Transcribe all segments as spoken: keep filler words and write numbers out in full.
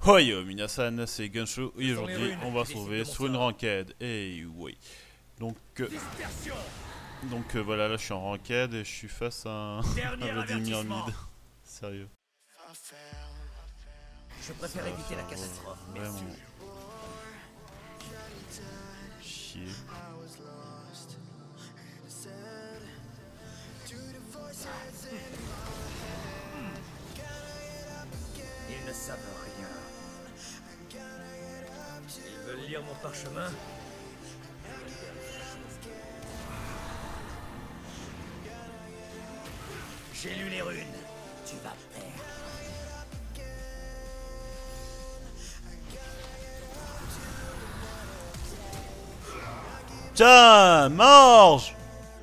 Ohio, Minasan, c'est Gunshow et aujourd'hui on va se retrouver sur une ranked. Et oui. Donc, euh, donc euh, voilà, là je suis en ranked et je suis face à un, un Vladimir mid. Sérieux. Je préfère éviter la catastrophe. Vraiment. Chier. Ils ne savent rien. Ils veulent lire mon parchemin. J'ai lu les runes. Tu vas perdre. Tiens, mange!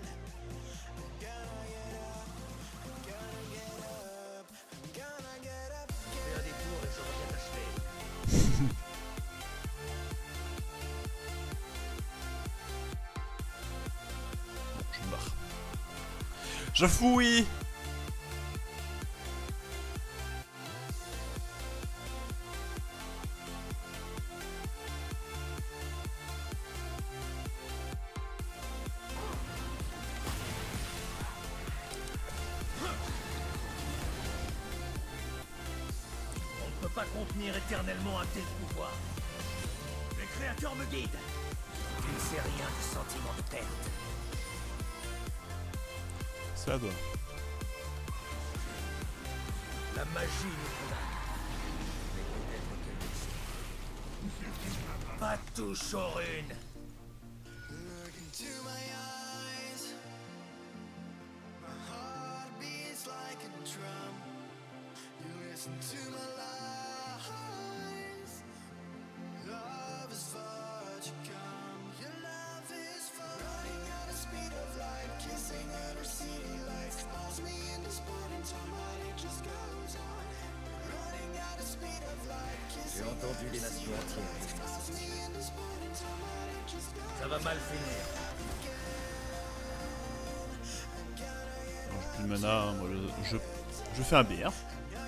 Je me barre. Je fouille! On ne peut pas contenir éternellement un tel pouvoir. Les créateurs me guident. Tu ne sais rien du sentiment de perte. C'est à toi. La magie nous condamne. Mais peut-être qu'elle le sait. Pas touche aux runes. J'ai entendu les nations entières. Ça va mal finir. Non, j'ai plus de mana, hein, moi je, je, je fais un B. Hein.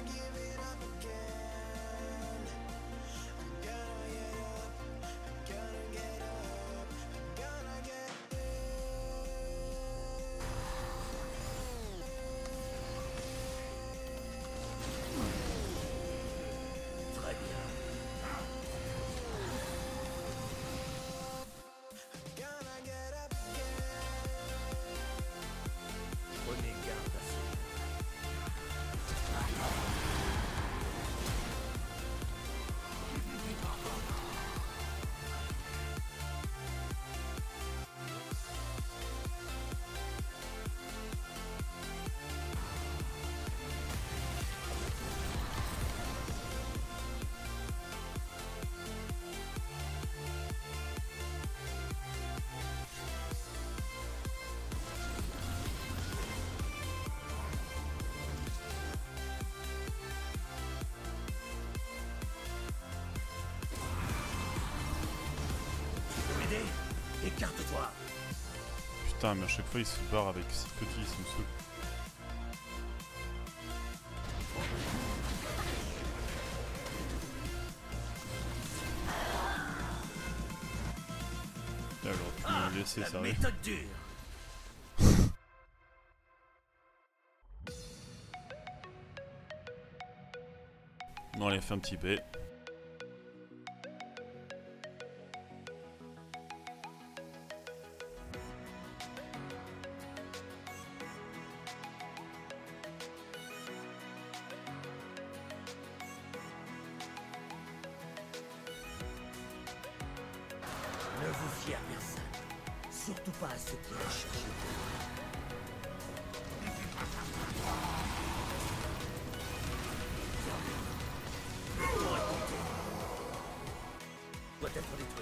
Prenez garde à ça. Écarte-toi. Putain, mais à chaque fois il se barre avec six petits, il me saoule. Là, j'aurais pu me laisser, La sérieux. méthode dure. Non, allez, fait un petit B. Ne vous fiez à personne. Surtout pas à ceux qui recherchent le pouvoir. Le tour est compté. Doit être détruit.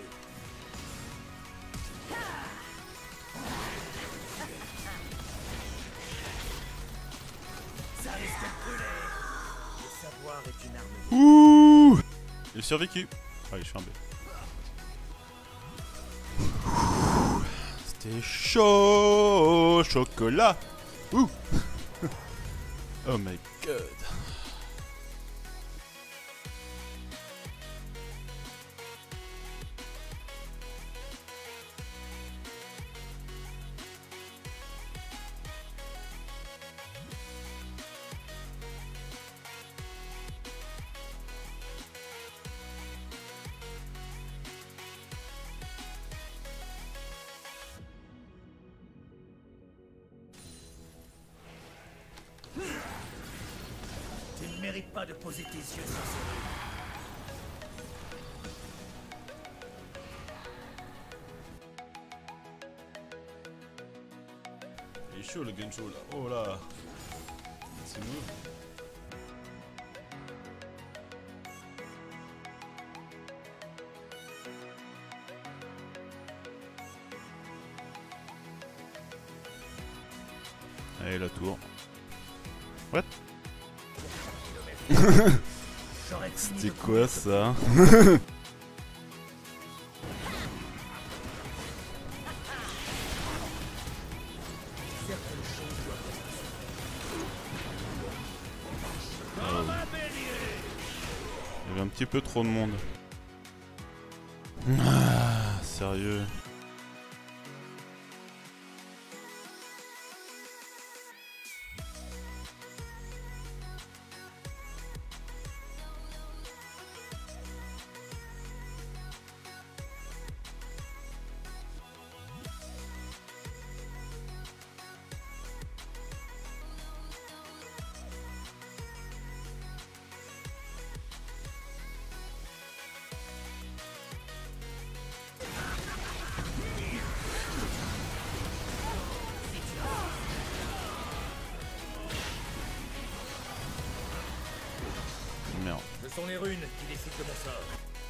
Ça risque de brûler. Le savoir est une arme. Ouh! J'ai survécu. Allez, je fais un B. C'était chaud, chocolat. Ouh. Oh my god. mérites pas de poser tes yeux sur ces rues. Il est chaud le Gensho là. Oh là. C'est nous. Allez la tour. What? C'était quoi ça? Il y avait un petit peu trop de monde. Ah, sérieux. Merde. Ce sont les runes qui décident de mon sort.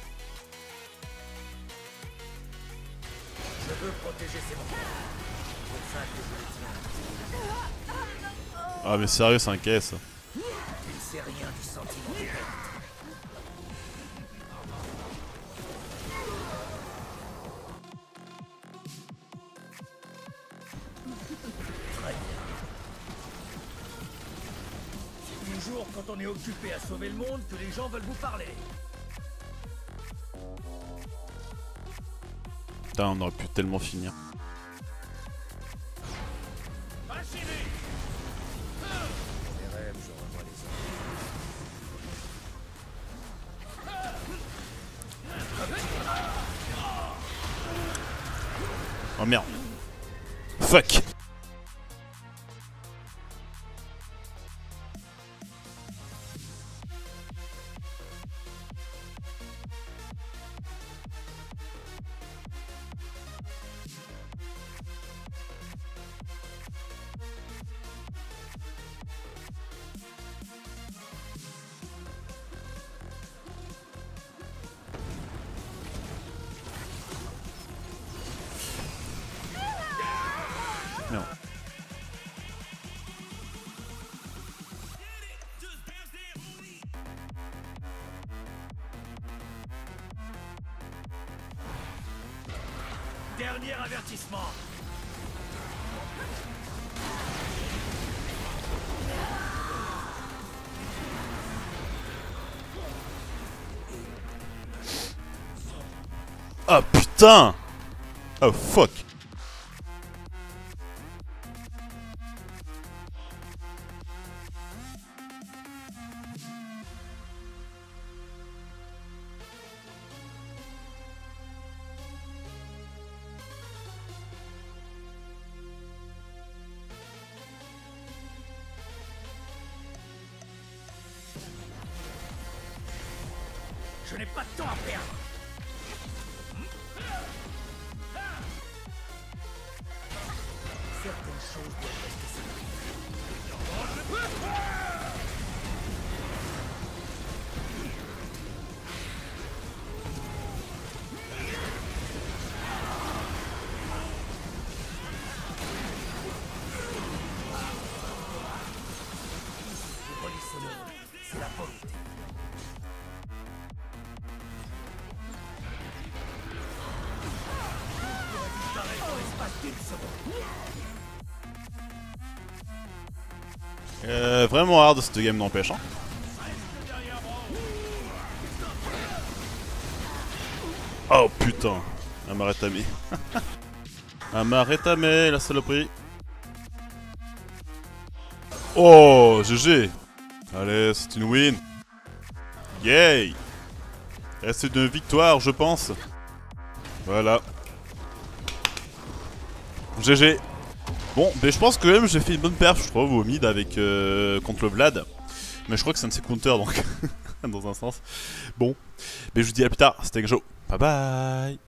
Je veux protéger ces montagnes. C'est pour ça que je le tiens. Ah mais sérieux, c'est un caisse. Tu ne sais rien du sentiment de perte. Très bien. C'est toujours quand on est occupé à sauver le monde que les gens veulent vous parler. Putain, on aurait pu tellement finir. Oh merde. Fuck. Non. Dernier avertissement. Ah putain. Oh fuck. Je n'ai pas de temps à perdre. Certaines choses doivent rester secrètes. Je relis ce monde, c'est la volonté. Euh, vraiment hard cette game n'empêche. Hein. Oh putain. Amaretame. Amaretame, la saloperie. Oh, G G. Allez, c'est une win. Yay. C'est une victoire, je pense. Voilà. G G. Bon, mais je pense que même j'ai fait une bonne perf, je trouve, au mid avec euh, contre le Vlad. Mais je crois que c'est un de ses counters, donc, dans un sens. Bon, mais je vous dis à plus tard, c'était Gjo. Bye bye.